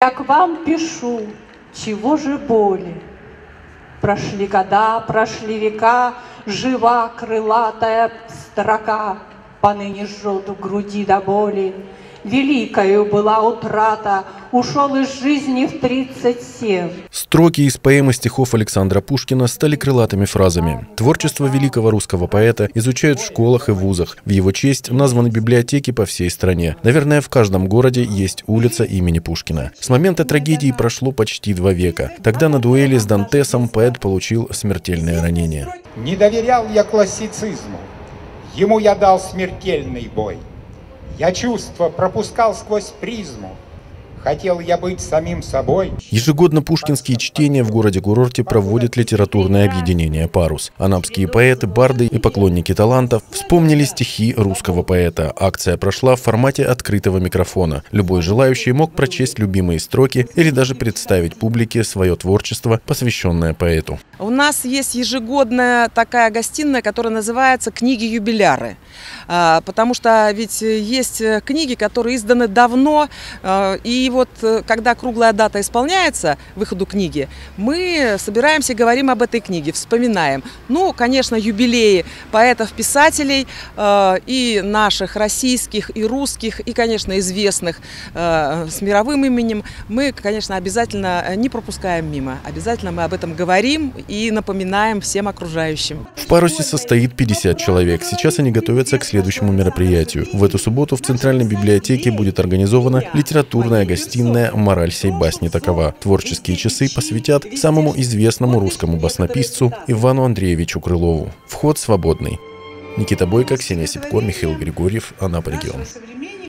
Я к вам пишу, чего же боли? Прошли года, прошли века, жива крылатая строка, поныне жжет в груди до боли. Великою была утрата, ушел из жизни в 37. Строки из поэмы стихов Александра Пушкина стали крылатыми фразами. Творчество великого русского поэта изучают в школах и вузах. В его честь названы библиотеки по всей стране. Наверное, в каждом городе есть улица имени Пушкина. С момента трагедии прошло почти 2 века. Тогда на дуэли с Дантесом поэт получил смертельное ранение. Не доверял я классицизму, ему я дал смертельный бой. Я чувства пропускал сквозь призму, хотел я быть самим собой. Ежегодно пушкинские чтения в городе-курорте проводит литературное объединение «Парус». Анапские поэты, барды и поклонники талантов вспомнили стихи русского поэта. Акция прошла в формате открытого микрофона. Любой желающий мог прочесть любимые строки или даже представить публике свое творчество, посвященное поэту. У нас есть ежегодная такая гостиная, которая называется «Книги-юбиляры». Потому что ведь есть книги, которые изданы давно, и вот когда круглая дата исполняется выходу книги, мы собираемся и говорим об этой книге, вспоминаем. Ну, конечно, юбилеи поэтов-писателей и наших российских, и русских, и, конечно, известных с мировым именем. Мы, конечно, обязательно не пропускаем мимо. Обязательно мы об этом говорим и напоминаем всем окружающим. В «Парусе» состоит 50 человек. Сейчас они готовятся к следующему мероприятию. В эту субботу в Центральной библиотеке будет организована литературная гостиная «Мораль сей басни такова». Творческие часы посвятят самому известному русскому баснописцу Ивану Андреевичу Крылову. Вход свободный. Никита Бойко, Ксения Сипко, Михаил Григорьев, Анапа регион.